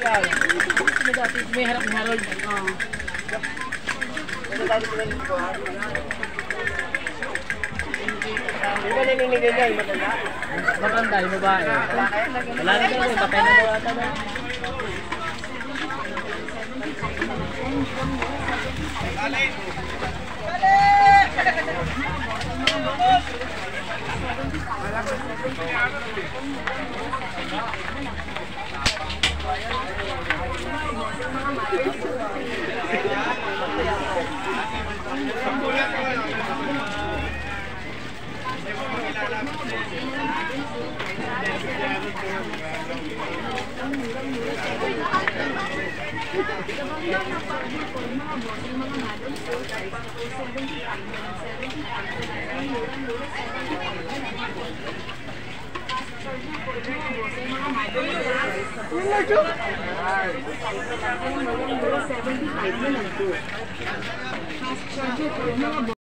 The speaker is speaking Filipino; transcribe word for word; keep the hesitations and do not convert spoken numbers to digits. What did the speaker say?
yan. May harap ni Harold. Oo. Ito tayo sila nito ha. Di ba naninigay niya yung matanda? Matanda yung babae. Wala na tayo, patay na daw ata na. Dali! Dali! Yung